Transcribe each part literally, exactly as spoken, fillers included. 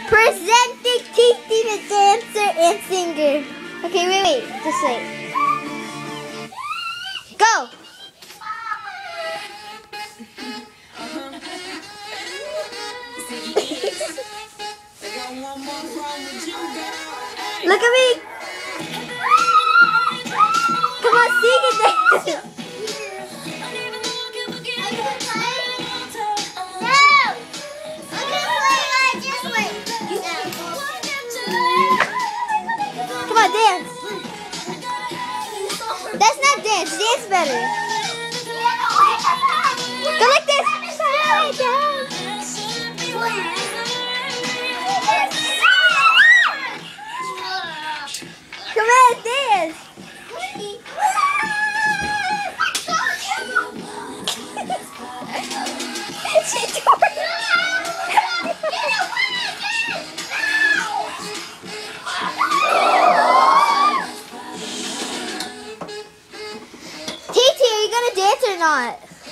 Presenting Titi the dancer and singer. Okay, wait, wait. Just wait. Go! Look at me! Come on, sing it then! Come on, dance! That's not dance, dance better. Go like this! Come on, dance! Titi, are you gonna dance or not?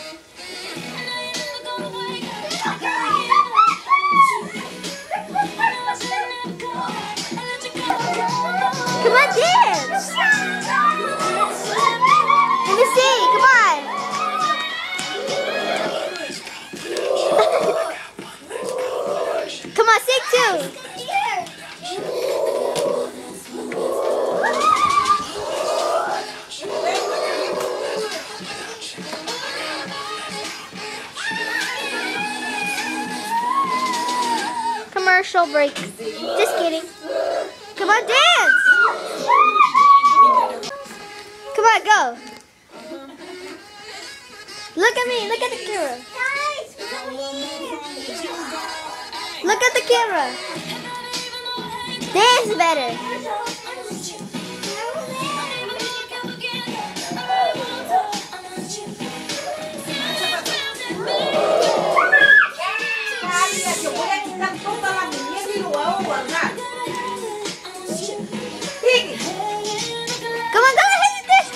Come on, dance! Let me see, come on! Come on, sing too! Commercial break. Just kidding. Come on, dance! Come on, go. Look at me. Look at the camera. Look at the camera. Dance better. Come on, go ahead with this.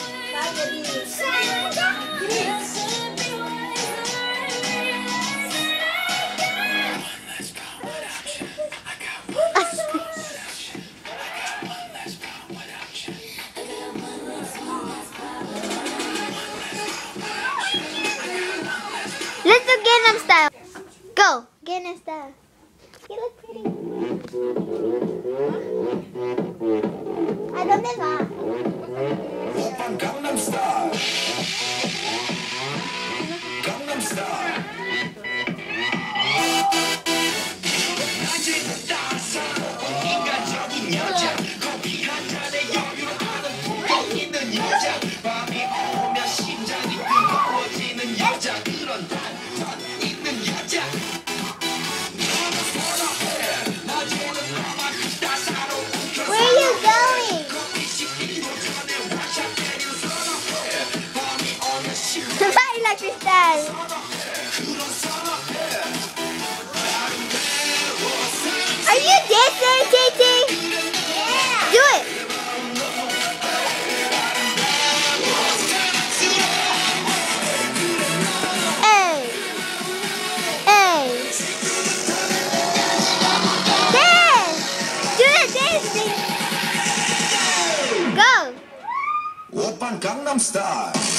Let's do Gangnam style. Go, Gangnam style. You look pretty. I don't know. Gangnam Style. Gangnam Style. 인간적인 여자, 커피 한 잔에 여유를 아는 품격 있는 여자, 밤이 오면 심장이 뜨거워지는 여자, 그런 반전 있는 여자. Where are you going? Baila Cristal. Are you dancing, Titi? Yeah. Do it. Hey. Hey. Dance. Do the dancing. Go. 오빤 Gangnam Style.